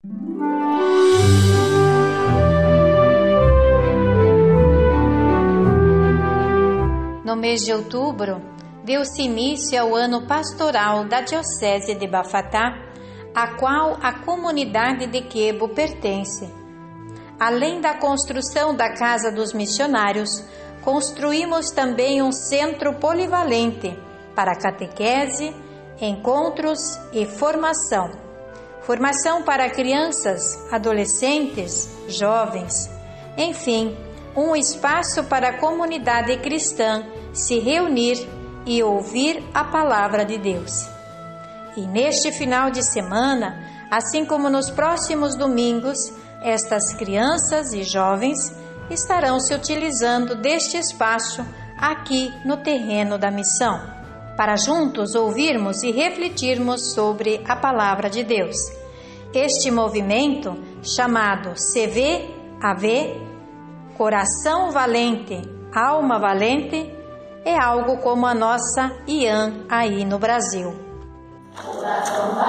No mês de outubro, deu-se início ao ano pastoral da Diocese de Bafatá, a qual a comunidade de Quebo pertence. Além da construção da Casa dos Missionários, construímos também um centro polivalente para catequese, encontros e formação. Formação para crianças, adolescentes, jovens, enfim, um espaço para a comunidade cristã se reunir e ouvir a palavra de Deus. E neste final de semana, assim como nos próximos domingos, estas crianças e jovens estarão se utilizando deste espaço aqui no terreno da missão, para juntos ouvirmos e refletirmos sobre a palavra de Deus. Este movimento, chamado CV-AV, Coração Valente, Alma Valente, é algo como a nossa IAN aí no Brasil. Coração